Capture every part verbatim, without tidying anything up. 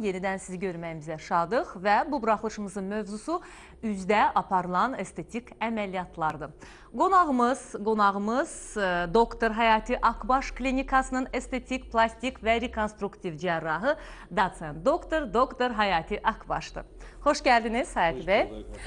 Yenidən sizi görməyimizə şadıq və bu buraxılışımızın mövzusu üzdə aparılan estetik əməliyyatlardır. Qonağımız, qonağımız doktor Hayati Akbaş Klinikasının estetik, plastik və rekonstruktiv cərrahı doçent doktor doktor Hayati Akbaşdır. Xoş gəldiniz Hayati bəy.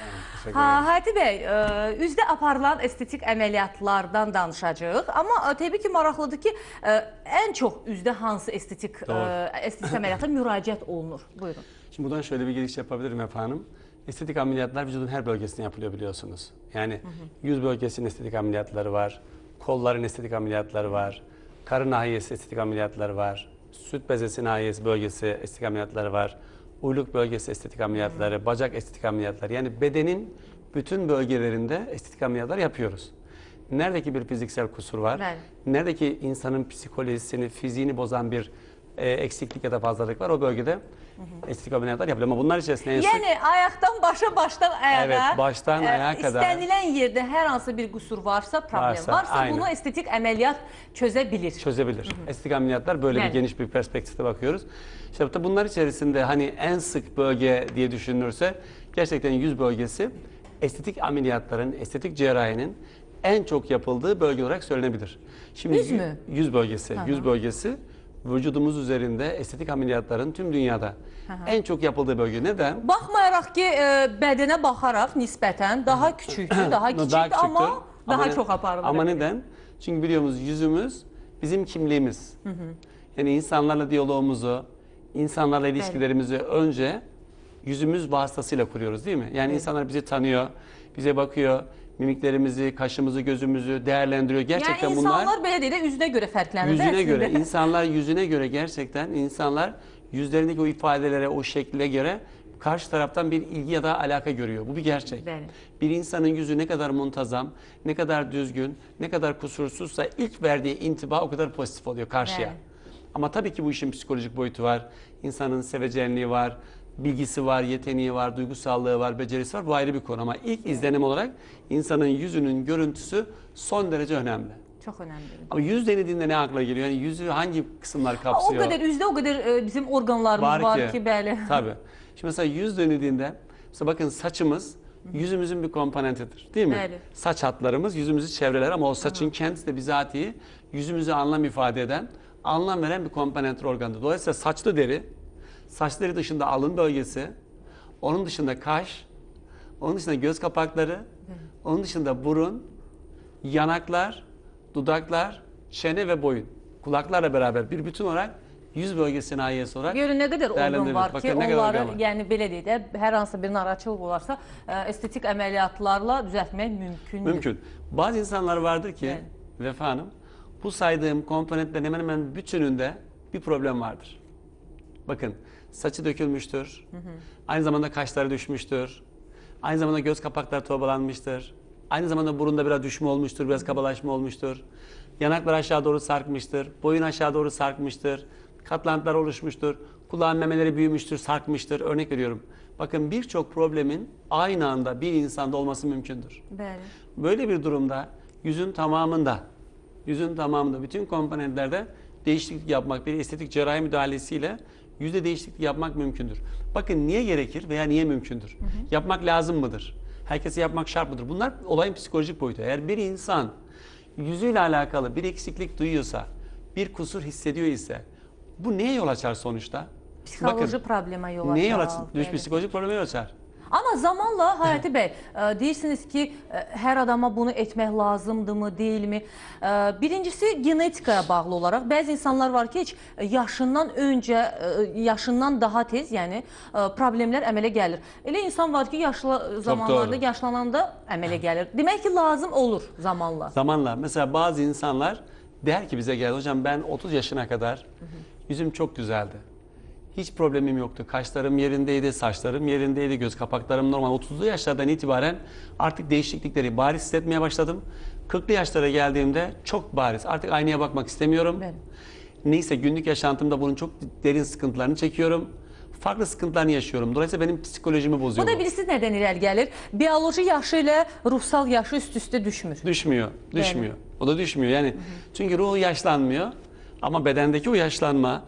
Ha, Hayati bəy, üzdə aparılan estetik əməliyyatlardan danışacağıq. Amma təbii ki, maraqlıdır ki, ən çox üzdə hansı estetik, estetik əməliyyata müraciət olunur? Buyurun. Şimdi buradan şöyle bir giriş yapabilirim efendim. Estetik ameliyatlar vücudun her bölgesine yapılıyor biliyorsunuz. Yani hı hı. yüz bölgesinin estetik ameliyatları var, kolların estetik ameliyatları var, karın nahiyesi estetik ameliyatları var, süt bezesi nahiyesi bölgesi estetik ameliyatları var, uyluk bölgesi estetik ameliyatları, hı hı. bacak estetik ameliyatları. Yani bedenin bütün bölgelerinde estetik ameliyatlar yapıyoruz. Neredeki bir fiziksel kusur var, evet. neredeki insanın psikolojisini, fiziğini bozan bir e, eksiklik ya da fazlalık var, o bölgede hı hı. estetik ameliyatlar yapılıyor. Ama bunlar içerisinde en yani sık... ayaktan başa, baştan ayağa, evet, baştan e, ayağa kadar istenilen yerde her hansı bir kusur varsa, problem varsa, varsa bunu estetik ameliyat çözebilir. Çözebilir. Hı hı. Estetik ameliyatlar böyle yani. bir geniş bir perspektifte bakıyoruz. İşte bunlar içerisinde hani en sık bölge diye düşünülürse gerçekten yüz bölgesi estetik ameliyatların, estetik cerrahinin en çok yapıldığı bölge olarak söylenebilir. Şimdi yüz mü? Yüz bölgesi. Aha. Yüz bölgesi vücudumuz üzerinde estetik ameliyatların tüm dünyada aha. en çok yapıldığı bölge. Neden? Baxmayaraq ki, e, bədənə baxaraq nisbətən daha küçüktür, daha küçük daha ama, ama daha çok aparılır. Ama neden? Çünkü biliyorsunuz yüzümüz bizim kimliğimiz. Hı hı. Yani insanlarla diyalogumuzu, insanlarla ilişkilerimizi evet. önce yüzümüz vasıtasıyla kuruyoruz değil mi? Yani evet. insanlar bizi tanıyor, bize bakıyor. Mimiklerimizi, kaşımızı, gözümüzü değerlendiriyor. Gerçekten yani bunlar... insanlar belə deyil, üzünə göre fərqlənir. Yüzüne göre, insanlar yüzüne göre gerçekten insanlar yüzlerindeki o ifadelere, o şekle göre karşı taraftan bir ilgi ya da alaka görüyor. Bu bir gerçek. Benim. Bir insanın yüzü ne kadar muntazam, ne kadar düzgün, ne kadar kusursuzsa ilk verdiği intiba o kadar pozitif oluyor karşıya. Benim. Ama tabii ki bu işin psikolojik boyutu var. İnsanın sevecenliği var. Bilgisi var, yeteneği var, duygusallığı var, becerisi var. Bu ayrı bir konu ama ilk izlenim olarak insanın yüzünün görüntüsü son derece önemli. Çok önemli. Ama yüz denildiğinde ne akla geliyor? Yani yüzü hangi kısımlar kapsıyor? O kadar yüzde o kadar bizim organlarımız var, var ki, ki böyle. Tabii. Şimdi mesela yüz denildiğinde mesela bakın saçımız yüzümüzün bir komponentidir değil mi? Evet. Saç hatlarımız yüzümüzü çevreler ama o saçın Aha. kendisi de bizatihi yüzümüze anlam ifade eden, anlam veren bir komponent organdır. Dolayısıyla saçlı deri saçları dışında alın bölgesi, onun dışında kaş, onun dışında göz kapakları, evet. onun dışında burun, yanaklar, dudaklar, çene ve boyun. Kulaklarla beraber bir bütün olarak yüz bölgesine ait olarak görün ne kadar organ var ki, onları var. yani belə deyək də, hər hansı bir narahatçılıq olarsa estetik əməliyyatlarla düzəltmək mümkündür. Mümkün. Bazı insanlar vardır ki, yani. Vefa Hanım, bu saydığım komponentlerin hemen hemen bütününde bir problem vardır. Bakın, saçı dökülmüştür, hı hı. aynı zamanda kaşları düşmüştür, aynı zamanda göz kapakları torbalanmıştır, aynı zamanda burunda biraz düşme olmuştur, biraz kabalaşma olmuştur, yanaklar aşağı doğru sarkmıştır, boyun aşağı doğru sarkmıştır, katlantılar oluşmuştur, kulağın memeleri büyümüştür, sarkmıştır, örnek veriyorum. Bakın birçok problemin aynı anda bir insanda olması mümkündür. Böyle, Böyle bir durumda yüzün tamamında, yüzün tamamında bütün komponentlerde değişiklik yapmak bir estetik cerrahi müdahalesiyle yüzde değişiklik yapmak mümkündür. Bakın niye gerekir veya niye mümkündür? Hı hı. Yapmak lazım mıdır? Herkese yapmak şart mıdır? Bunlar olayın psikolojik boyutu. Eğer bir insan yüzüyle alakalı bir eksiklik duyuyorsa, bir kusur hissediyor ise bu neye yol açar sonuçta? Psikoloji probleme yol açar. Neye yol açar? Evet. Psikolojik probleme yol açar. Ama zamanla Hayati Bey, deyirsiniz ki hər adama bunu etmək lazımdırmı, deyilmi? Birincisi genetikaya bağlı olarak bəzi insanlar var ki, heç yaşından öncə, yaşından daha tez, yəni problemlər əmələ gəlir. Elə insan var ki, yaşlı zamanlarda, yaşlananda əmələ gəlir. Demək ki, lazım olur zamanla. Zamanla. Mesela bazı insanlar der ki bize geldi, hocam ben otuz yaşına kadar hı hı. yüzüm çok güzeldi. Hiç problemim yoktu. Kaşlarım yerindeydi, saçlarım yerindeydi, göz kapaklarım normal. otuzlu yaşlardan itibaren artık değişiklikleri bariz hissetmeye başladım. kırklı yaşlara geldiğimde çok bariz. Artık aynaya bakmak istemiyorum. Benim. Neyse günlük yaşantımda bunun çok derin sıkıntılarını çekiyorum. Farklı sıkıntılarını yaşıyorum. Dolayısıyla benim psikolojimi bozuyor. Bu da birisi neden irəli gəlir? Biyoloji yaşı ile ruhsal yaşı üst üste düşmür. Düşmüyor, düşmüyor. Benim. O da düşmüyor. Yani hı hı. çünkü ruhu yaşlanmıyor ama bedendeki o yaşlanma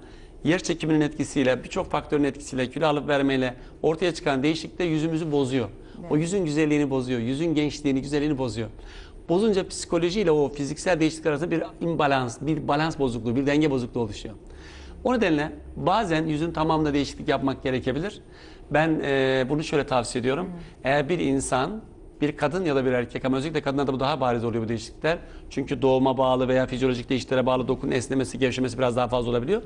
yer çekiminin etkisiyle, birçok faktörün etkisiyle, kilo alıp vermeyle ortaya çıkan değişiklik de yüzümüzü bozuyor. Evet. O yüzün güzelliğini bozuyor, yüzün gençliğini, güzelliğini bozuyor. Bozunca psikolojiyle o fiziksel değişiklikler arasında bir imbalans, bir balans bozukluğu, bir denge bozukluğu oluşuyor. O nedenle bazen yüzün tamamında değişiklik yapmak gerekebilir. Ben e, bunu şöyle tavsiye ediyorum. Hmm. Eğer bir insan, bir kadın ya da bir erkek, ama özellikle kadınlarda bu daha bariz oluyor bu değişiklikler. Çünkü doğuma bağlı veya fizyolojik değişikliklere bağlı dokunun esnemesi, gevşemesi biraz daha fazla olabiliyor.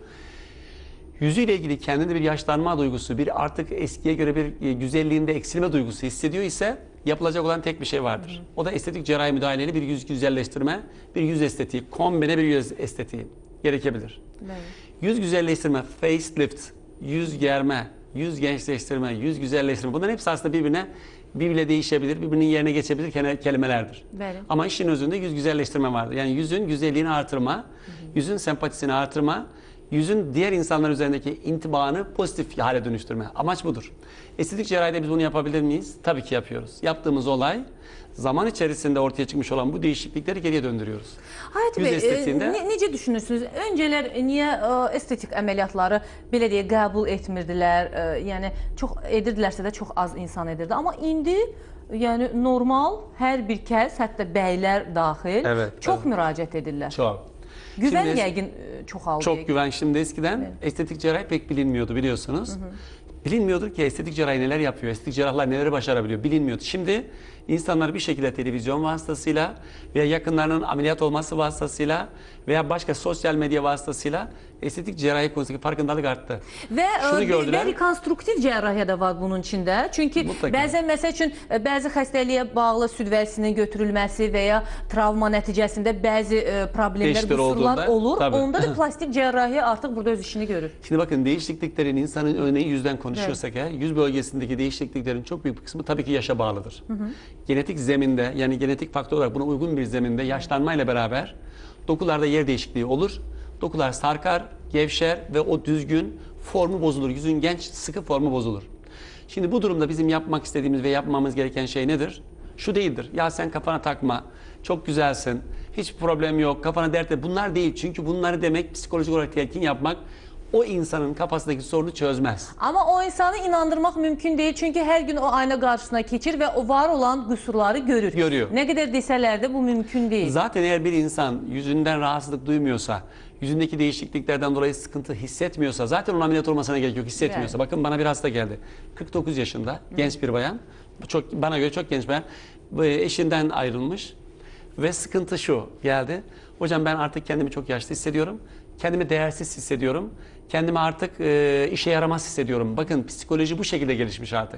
Yüzüyle ilgili kendinde bir yaşlanma duygusu, bir artık eskiye göre bir güzelliğinde eksilme duygusu hissediyor ise yapılacak olan tek bir şey vardır. Hı hı. O da estetik cerrahi müdahaleyle bir yüz güzelleştirme, bir yüz estetiği, kombine bir yüz estetiği gerekebilir. Evet. Yüz güzelleştirme, facelift, yüz germe, yüz gençleştirme, yüz güzelleştirme, bunların hepsi aslında birbirine birbirine değişebilir, birbirinin yerine geçebilir kelimelerdir. Evet. Ama işin özünde yüz güzelleştirme vardır. Yani yüzün güzelliğini artırma, hı hı. yüzün sempatisini artırma, yüzün diğer insanlar üzerindeki intibaını pozitif hale dönüştürme. Amaç budur. Estetik cerrahide biz bunu yapabilir miyiz? Tabii ki yapıyoruz. Yaptığımız olay, zaman içerisinde ortaya çıkmış olan bu değişiklikleri geriye döndürüyoruz. Hayati Bey, estetiğinde... e, necə düşünürsünüz? Öncələr niyə e, estetik əməliyyatları belə deyə qəbul etmirdilər? E, yəni çox edirdilərsə də çox az insan edirdi. Amma indi yəni normal hər bir kəs, hətta bəylər daxil evet, çox evet. müraciət edirlər. Çok. Güven şimdi, yəqin çoxaldı. Çok güven. Şimdi eskiden evet. estetik cerrahi pek bilinmiyordu biliyorsunuz. Hı hı. Bilinmiyordur ki estetik cerrahi neler yapıyor, estetik cerrahlar neleri başarabiliyor bilinmiyordu. Şimdi insanlar bir şekilde televizyon vasıtasıyla veya yakınlarının ameliyat olması vasıtasıyla veya başka sosyal medya vasıtasıyla estetik cerrahi konusundaki farkındalık arttı. Ve, ve rekonstruktiv cerrahiyə də var bunun içində. Çünki mutlaka. Bəzən məsəl üçün bəzi xəstəliyə bağlı süd vəzisinin götürülməsi və ya travma nəticəsində bəzi problemlər, qüsurlar olur. Tabii. Onda da plastik cerrahi artıq burada öz işini görür. Şimdi bakın değişikliklerin insanın örneğin yüzden konuşuyorsak evet. yüz bölgesindeki değişikliklerin çok büyük bir kısmı tabii ki yaşa bağlıdır. Hı hı. Genetik zeminde yani genetik faktör olarak buna uygun bir zeminde yaşlanmayla beraber dokularda yer değişikliği olur. Dokular sarkar, gevşer ve o düzgün formu bozulur. Yüzün genç, sıkı formu bozulur. Şimdi bu durumda bizim yapmak istediğimiz ve yapmamız gereken şey nedir? Şu değildir. Ya sen kafana takma, çok güzelsin, hiç problem yok, kafana dert et. Bunlar değil. Çünkü bunları demek psikolojik olarak telkin yapmak o insanın kafasındaki sorunu çözmez. Ama o insanı inandırmak mümkün değil. Çünkü her gün o ayna karşısına geçir ve o var olan kusurları görür. Görüyor. Ne kadar deseler de bu mümkün değil. Zaten eğer bir insan yüzünden rahatsızlık duymuyorsa, yüzündeki değişikliklerden dolayı sıkıntı hissetmiyorsa, zaten onun ameliyat olmasına gerek yok, hissetmiyorsa. Yani. Bakın bana bir hasta geldi. kırk dokuz yaşında, Hı. genç bir bayan. Çok, bana göre çok genç bayan. Eşinden ayrılmış. Ve sıkıntı şu geldi. Hocam ben artık kendimi çok yaşlı hissediyorum. Kendimi değersiz hissediyorum. Kendimi artık e, işe yaramaz hissediyorum. Bakın psikoloji bu şekilde gelişmiş artık.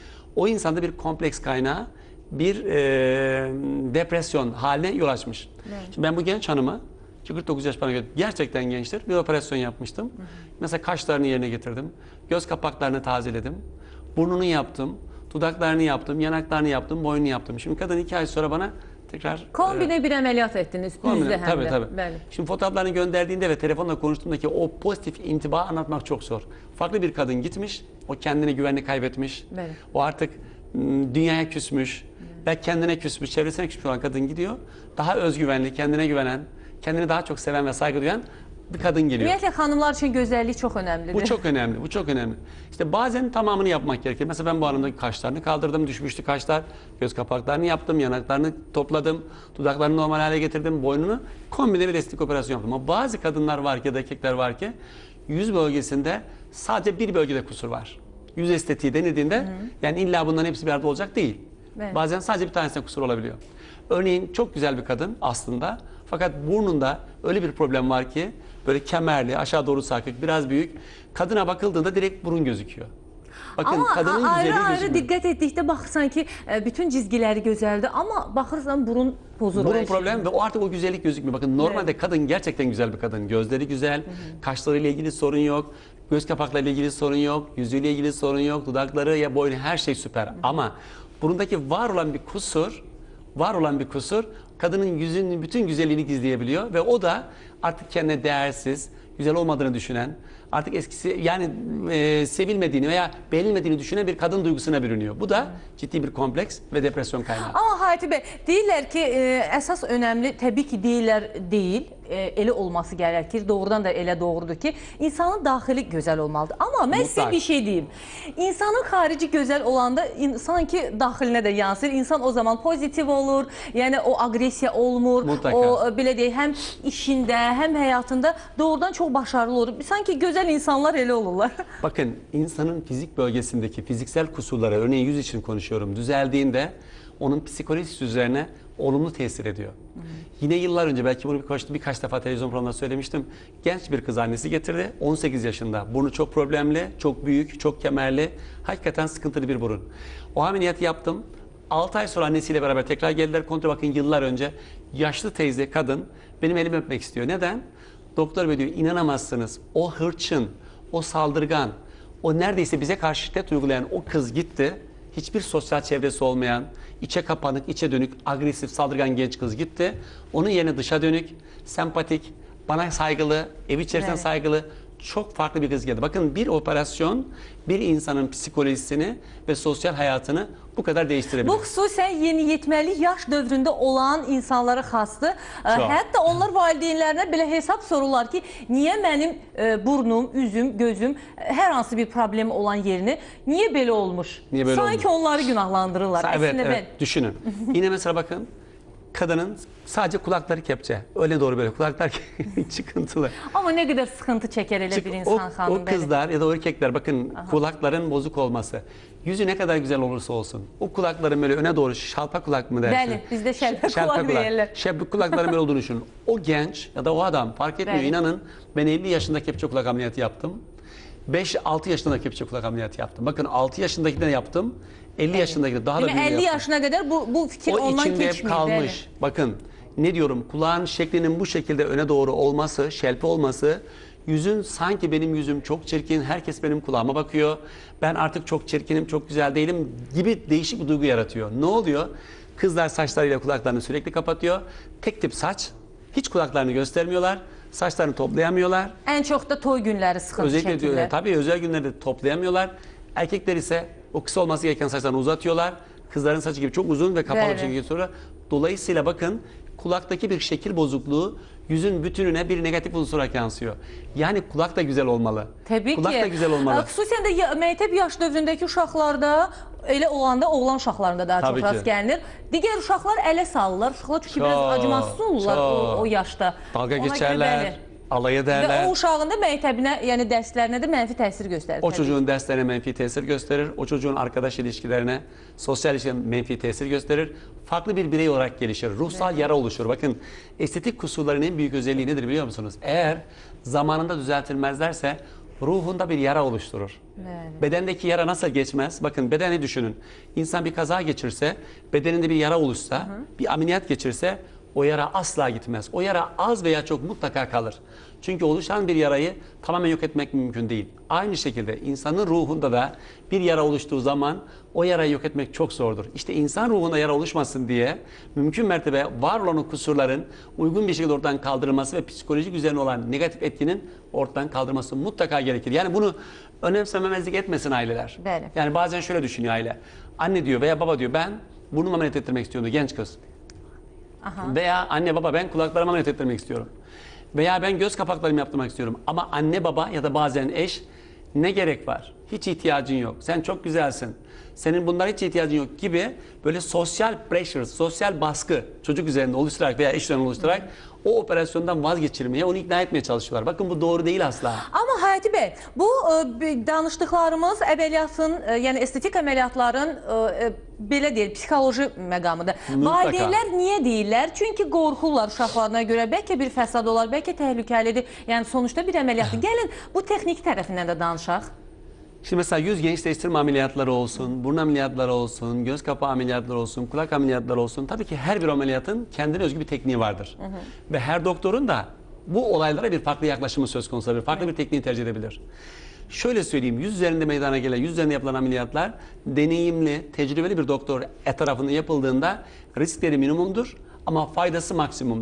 O insanda bir kompleks kaynağı, bir e, depresyon haline yol açmış. Evet. Şimdi ben bu genç hanımı, kırk dokuz yaş bana göre gerçekten gençtir, bir operasyon yapmıştım. Hı hı. Mesela kaşlarını yerine getirdim, göz kapaklarını tazeledim, burnunu yaptım, dudaklarını yaptım, yanaklarını yaptım, boynunu yaptım. Şimdi kadın iki ay sonra bana tekrar... Kombine e, bir ameliyat ettiniz, yüzde hem tabii, de. Tabii tabii. Şimdi fotoğraflarını gönderdiğinde ve telefonla konuştuğumdaki o pozitif intibağı anlatmak çok zor. Farklı bir kadın gitmiş, o kendine güvenini kaybetmiş, evet. o artık dünyaya küsmüş, evet. belki kendine küsmüş, çevresine küsmüş olan kadın gidiyor. Daha özgüvenli, kendine güvenen, kendini daha çok seven ve saygı duyan bir kadın geliyor. Ümumiyyətlə xanımlar için güzellik çok önemlidir. Bu çok önemli, bu çok önemli. İşte bazen tamamını yapmak gerekir. Mesela ben bu hanımdaki kaşlarını kaldırdım, düşmüştü kaşlar. Göz kapaklarını yaptım, yanaklarını topladım, dudaklarını normal hale getirdim, boynunu kombine bir estetik operasyon yaptım. Ama bazı kadınlar var ki ya da erkekler var ki yüz bölgesinde sadece bir bölgede kusur var. Yüz estetiği denildiğinde hı hı. yani illa bunların hepsi bir arada olacak değil. Evet. Bazen sadece bir tanesinde kusur olabiliyor. Örneğin çok güzel bir kadın aslında fakat burnunda öyle bir problem var ki böyle kemerli, aşağı doğru sarkık, biraz büyük. Kadına bakıldığında direkt burun gözüküyor. Bakın ama kadının ayrı ayrı dikkat ettikdə baxırsan ki bütün çizgileri güzeldi ama bakırsan burun pozulur. Burun problem ve o artık o güzellik gözükmüyor. Bakın normalde evet. kadın gerçekten güzel bir kadın. Gözleri güzel, hı hı. kaşlarıyla ilgili sorun yok, göz kapaklarıyla ilgili sorun yok, yüzüyle ilgili sorun yok, dudakları ya boynu her şey süper. Hı hı. Ama burundaki var olan bir kusur, var olan bir kusur kadının yüzünün bütün güzelliğini gizleyebiliyor ve o da artık kendine değersiz, güzel olmadığını düşünen, artık eskisi yani e, sevilmediğini veya beğenilmediğini düşünen bir kadın duygusuna bürünüyor. Bu da ciddi bir kompleks ve depresyon kaynağı. Amma Hayati bəy, deyirlər ki, e, əsas önəmli təbii ki, deyirlər deyil, e, elə olması gərəkir, doğrudan da elə doğrudur ki, insanın daxili gözəl olmalıdır. Amma mən sizə bir şey deyim, insanın xarici gözəl olanda in, sanki daxilinə də yansır, insan o zaman pozitiv olur, yəni o agresiya olmur, Mutlaka. o belə deyək, həm işində, həm həyatında doğrudan çox başarılı olur. Sanki gözəl insanlar elə olurlar. Bakın insanın fizik bölgesindeki fiziksel kusurlara, örneğin yüz için konuşuyorum, düzeldiğinde onun psikolojisi üzerine olumlu tesir ediyor. Hı hı. Yine yıllar önce, belki bunu birkaç, birkaç defa televizyon programında söylemiştim. Genç bir kız annesi getirdi. on sekiz yaşında. Burnu çok problemli, çok büyük, çok kemerli. Hakikaten sıkıntılı bir burun. O ameliyatı yaptım. altı ay sonra annesiyle beraber tekrar geldiler kontrol. Bakın yıllar önce yaşlı teyze kadın benim elimi öpmek istiyor. Neden? Doktor bey diyor, inanamazsınız. O hırçın, o saldırgan, o neredeyse bize karşı şiddet uygulayan o kız gitti. Hiçbir sosyal çevresi olmayan, içe kapanık, içe dönük, agresif, saldırgan genç kız gitti. Onun yerine dışa dönük, sempatik, bana saygılı, ev içerisinde evet. saygılı, çok farklı bir kız geldi. Bakın bir operasyon bir insanın psikolojisini ve sosyal hayatını bu kadar değiştirebilir. Bu xüsusən yeniyetməlik yaş dövründə olan insanlara xasdır. Çok. Hətta onlar valideynlərinə belə hesab sorurlar ki, niyə mənim e, burnum, üzüm, gözüm, hər hansı bir problem olan yerini niyə belə olmuş? Niye böyle Sanki olmuş? onları günahlandırırlar. Evet, Əslində evet. Ben... Düşünün. Yine mesela bakın, kadının sadece kulakları kepçe. Öyle doğru böyle. Kulaklar çıkıntılı. Ama ne kadar sıkıntı çeker ele Çık, bir insan o, hanım. O kızlar ya da o erkekler bakın, aha, kulakların bozuk olması. Yüzü ne kadar güzel olursa olsun. O kulakların böyle öne doğru şalpa kulak mı dersin? Bəli, bizde şelpe kulak deyirlər. Şelpe kulakların böyle olduğunu düşünün. O genç ya da o adam fark etmiyor. Bəli. İnanın ben elli yaşında kepçe kulak ameliyatı yaptım. beş altı yaşında kepçe kulak ameliyatı yaptım. Bakın altı yaşındaki de yaptım. elli evet. yaşındaki de daha da büyük yaptım. elli yaşına kadar bu, bu fikir o ondan geçmiyor. O içinde hep kalmış. Bəli. Bakın ne diyorum, kulağın şeklinin bu şekilde öne doğru olması, şelpe olması, yüzün sanki benim yüzüm çok çirkin, herkes benim kulağıma bakıyor, ben artık çok çirkinim, çok güzel değilim gibi değişik bir duygu yaratıyor. Ne oluyor? Kızlar saçlarıyla kulaklarını sürekli kapatıyor. Tek tip saç, hiç kulaklarını göstermiyorlar, saçlarını toplayamıyorlar. En çok da toy günleri sıkıntı Özellikle şekilde. diyor, tabii özel günlerde toplayamıyorlar. Erkekler ise o kısa olması gereken saçlarını uzatıyorlar. Kızların saçı gibi çok uzun ve kapalı bir şekilde sonra. Dolayısıyla bakın, kulaktaki bir şekil bozukluğu yüzün bütününe bir negatif unsur olarak yansıyor. Yani kulak da güzel olmalı. Tabii kulak ki. da güzel olmalı. Xüsusən də məktəb yaş dövründəki uşaqlarda elə olanda oğlan uşaqlarında daha Tabii çox ki. rast gəlinir. Digər uşaqlar ələ salırlar. Uşaqlar çünki Çok, biraz acımasız olurlar o, o yaşda. Dalga Ona geçerler, alay ederler. Və o uşağın da məktəbinə, yəni dərslərinə də mənfi təsir göstərir. O çocuğun derslerine menfi tesir gösterir. O çocuğun arkadaş ilişkilerine, sosyal ilişkilerine menfi tesir gösterir. Farklı bir birey olarak gelişir. Ruhsal evet. yara oluşur. Bakın, estetik kusurların en büyük özelliği nedir biliyor musunuz? Eğer zamanında düzeltilmezlerse ruhunda bir yara oluşturur. Evet. Bedendeki yara nasıl geçmez? Bakın, bedeni düşünün. İnsan bir kaza geçirse, bedeninde bir yara oluşsa, hı hı. bir ameliyat geçirse o yara asla gitmez. O yara az veya çok mutlaka kalır. Çünkü oluşan bir yarayı tamamen yok etmek mümkün değil. Aynı şekilde insanın ruhunda da bir yara oluştuğu zaman o yarayı yok etmek çok zordur. İşte insan ruhunda yara oluşmasın diye mümkün mertebe var olan o kusurların uygun bir şekilde ortadan kaldırılması ve psikolojik üzerine olan negatif etkinin ortadan kaldırılması mutlaka gerekir. Yani bunu önemsememezlik etmesin aileler. Böyle. Yani bazen şöyle düşünüyor aile. Anne diyor veya baba diyor, ben burnumu ameliyat ettirmek istiyordu genç kız. Aha. Veya anne baba, ben kulaklarımı ameliyat ettirmek istiyorum. Veya ben göz kapaklarımı yaptırmak istiyorum. Ama anne baba ya da bazen eş, ne gerek var? Hiç ihtiyacın yok. Sen çok güzelsin. Senin bunlara hiç ihtiyacın yok gibi böyle sosyal pressure, sosyal baskı çocuk üzerinde oluşturarak veya eş üzerinde oluşturarak o operasyondan vazgeçirmeye, onu ikna etmeye çalışıyorlar. Bakın, bu doğru değil asla. Amma Hayati bəy, bu e, danışdıqlarımız əməliyyatın, e, yəni estetik əməliyyatların e, belə deyil, psixoloji məqamıdır. Mutlaka. Valideynlər niyə deyirlər? Çünki qorxurlar uşaqlarına görə. Bəlkə bir fəsad olar, bəlkə təhlükəlidir. Yəni sonuçta bir əməliyyatdır. Gəlin bu texnik tərəfindən də danışaq. Şimdi mesela yüz gençleştirme ameliyatları olsun, burun ameliyatları olsun, göz kapağı ameliyatları olsun, kulak ameliyatları olsun. Tabii ki her bir ameliyatın kendine özgü bir tekniği vardır. Hı hı. Ve her doktorun da bu olaylara bir farklı yaklaşımı söz konusu olabilir. Farklı bir tekniği tercih edebilir. Şöyle söyleyeyim, yüz üzerinde meydana gelen, yüz üzerinde yapılan ameliyatlar deneyimli, tecrübeli bir doktor tarafından yapıldığında riskleri minimumdur ama faydası maksimumdur.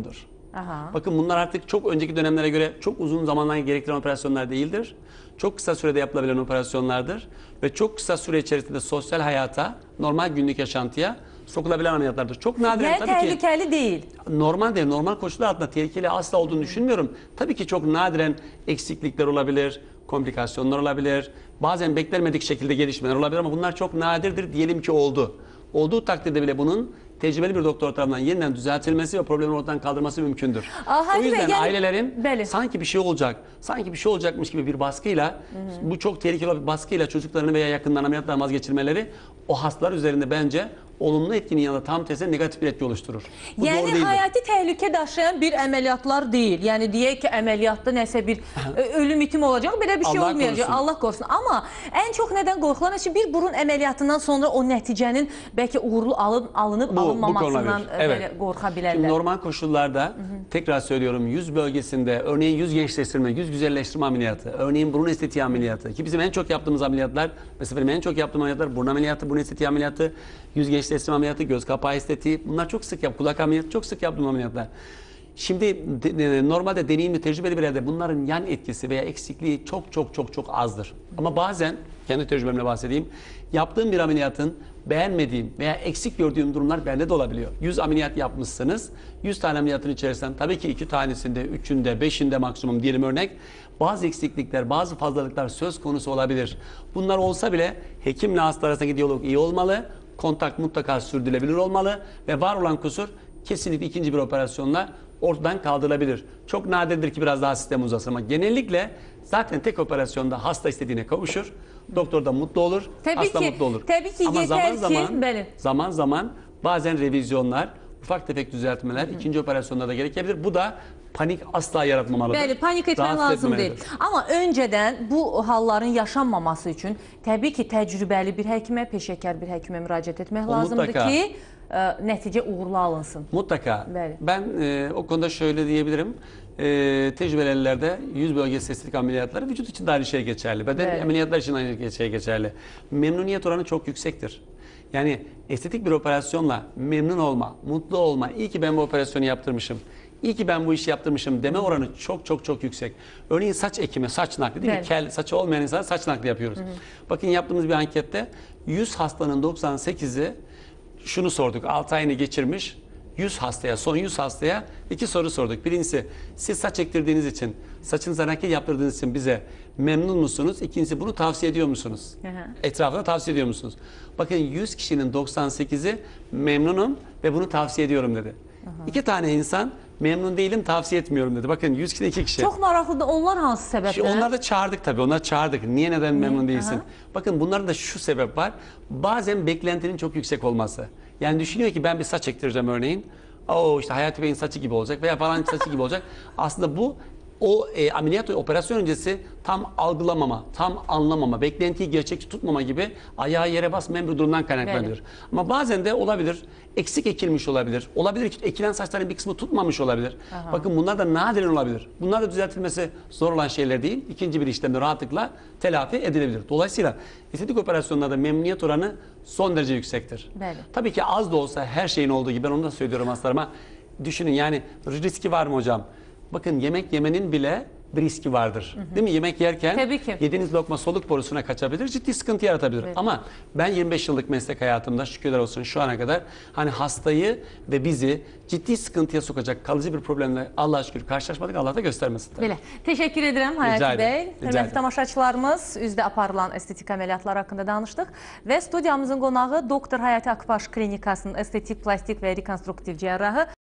Aha. Bakın bunlar artık çok önceki dönemlere göre çok uzun zamanlar gerektiren operasyonlar değildir. Çok kısa sürede yapılabilen operasyonlardır. Ve çok kısa süre içerisinde sosyal hayata, normal günlük yaşantıya sokulabilen ameliyatlardır. Çok nadiren Yani tabii ki. tehlikeli değil. Normal değil, normal koşullar altında tehlikeli asla olduğunu düşünmüyorum. Tabii ki çok nadiren eksiklikler olabilir, komplikasyonlar olabilir. Bazen beklenmedik şekilde gelişmeler olabilir ama bunlar çok nadirdir. Diyelim ki oldu. Olduğu takdirde bile bunun tecrübeli bir doktor tarafından yeniden düzeltilmesi ve problemi ortadan kaldırması mümkündür. Aa, o yüzden yani, ailelerin belli. sanki bir şey olacak, sanki bir şey olacakmış gibi bir baskıyla, hı hı. bu çok tehlikeli bir baskıyla çocuklarını veya yakınlarını ameliyattan vazgeçirmeleri o hastalar üzerinde bence olumlu etkinin yanında tam tersine negatif bir etki oluşturur. Bu yani doğru değildir. hayati tehlike daşıyan bir əməliyyatlar değil. Yani deyək ki, əməliyyatda nəsə bir ölüm itim olacaq, belə bir şey Allah olmayacaq. korusun. Allah korusun. Amma ən çox nədən qorxulan ki, bir burun əməliyyatından sonra o nəticənin bəlkə uğurlu alın, alınıb Bu- alınmamasından bu belə evet. qorxa bilərlər. Şimdi normal koşullarda, hı hı. tekrar söylüyorum, yüz bölgesinde örneğin yüz gençleştirme, yüz güzelleştirme ameliyatı, örneğin burun estetiği ameliyatı ki bizim en çok yaptığımız ameliyatlar, mesela benim en çok yaptığım ameliyatlar burun ameliyatı, burun estetiği ameliyatı, yüz gençleştirme ameliyatı, göz kapağı estetiği, bunlar çok sık yap, kulak ameliyatı çok sık yaptığım ameliyatlar. Şimdi de, de, normalde deneyimli, tecrübeli bir yerde bunların yan etkisi veya eksikliği çok çok çok çok azdır. Ama bazen, kendi tecrübemle bahsedeyim, yaptığım bir ameliyatın beğenmediğim veya eksik gördüğüm durumlar bende de olabiliyor. yüz ameliyat yapmışsınız, yüz tane ameliyatın içerisinden tabii ki iki tanesinde, üçünde, beşinde maksimum diyelim örnek, bazı eksiklikler, bazı fazlalıklar söz konusu olabilir. Bunlar olsa bile hekimle hasta arasındaki diyalog iyi olmalı, kontak mutlaka sürdürülebilir olmalı ve var olan kusur kesinlikle ikinci bir operasyonla ortadan kaldırılabilir. Çok nadirdir ki biraz daha sistem uzasın ama genellikle zaten tek operasyonda hasta istediğine kavuşur. Doktor da mutlu olur, Tabii hasta ki, mutlu olur. tabii ki ama yeter zaman ki, zaman, bəli. zaman zaman bazen revizyonlar, ufak tefek düzeltmeler, hı hı. ikinci operasyonda da gerekebilir. Bu da panik asla yaratmamalıdır. Bəli, panik etmək Rahatsız lazım deyil. etmemelidir. Amma öncədən bu halların yaşanmaması üçün təbii ki, təcrübəli bir həkimə, peşəkar bir həkimə müraciət etmək O lazımdır mutlaka. ki, e, nəticə uğurlu alınsın. Mutlaka. Bəli. Ben e, o konuda şöyle diyebilirim. E, tecrübeli ellerde yüz bölgesi estetik ameliyatları vücut için de aynı şey geçerli. Beden Evet. ameliyatlar için aynı şey geçerli. Memnuniyet oranı çok yüksektir. Yani estetik bir operasyonla memnun olma, mutlu olma, iyi ki ben bu operasyonu yaptırmışım, iyi ki ben bu işi yaptırmışım deme oranı çok çok çok yüksek. Örneğin saç ekimi, saç nakli değil mi? Evet. Kel, saçı olmayan insana saç nakli yapıyoruz. Hı hı. Bakın yaptığımız bir ankette yüz hastanın doksan sekizi şunu sorduk, altı ayını geçirmiş, yüz hastaya, son yüz hastaya iki soru sorduk. Birincisi, siz saç ektirdiğiniz için, saçınıza nakil yaptırdığınız için bize memnun musunuz? İkincisi, bunu tavsiye ediyor musunuz? Hı hı. Etrafına tavsiye ediyor musunuz? Bakın yüz kişinin doksan sekizi memnunum ve bunu tavsiye ediyorum dedi. Aha. İki tane insan memnun değilim, tavsiye etmiyorum dedi. Bakın yüz kişide iki kişi. Çox maraqlıdır. Onlar hansı səbəblər? Şimdi onları da çağırdık tabii. Onları çağırdık. Niye neden memnun değilsin? Aha. Bakın bunların da şu sebep var. Bazen beklentinin çok yüksek olması. Yani düşünüyor ki ben bir saç ektireceğim örneğin. Oo işte Hayati Bey'in saçı gibi olacak veya falan saçı gibi olacak. Aslında bu o e, ameliyat operasyon öncesi tam algılamama, tam anlamama, beklentiyi gerçekçi tutmama gibi ayağı yere basmayan bir durumdan kaynaklanıyor. Evet. Ama bazen de olabilir, eksik ekilmiş olabilir. Olabilir ki ekilen saçların bir kısmı tutmamış olabilir. Aha. Bakın bunlar da nadiren olabilir. Bunlar da düzeltilmesi zor olan şeyler değil. İkinci bir işlemde rahatlıkla telafi edilebilir. Dolayısıyla estetik operasyonlarda memnuniyet oranı son derece yüksektir. Bəli. Tabii ki az da olsa her şeyin olduğu gibi ben onu da söylüyorum hastalarıma. Düşünün yani riski var mı hocam? Bakın yemek yemenin bile bir riski vardır. Hı hı. Değil mi? Yemek yerken Tabii ki. yediğiniz lokma soluk borusuna kaçabilir, ciddi sıkıntı yaratabilir. Evet. Ama ben yirmi beş yıllık meslek hayatımda şükürler olsun şu ana kadar hani hastayı ve bizi ciddi sıkıntıya sokacak kalıcı bir problemle Allah'a şükür karşılaşmadık. Allah da göstermesin. Tabii. Belə. Təşəkkür edirəm Hayati ederim, Bey. rica Hörmətli ederim. tamaşaçılarımız, üzdə aparılan estetik əməliyyatlar haqqında danışdıq və studiyamızın qonağı doktor Hayati Akbaş Klinikasının estetik, plastik və rekonstruktiv cərrahı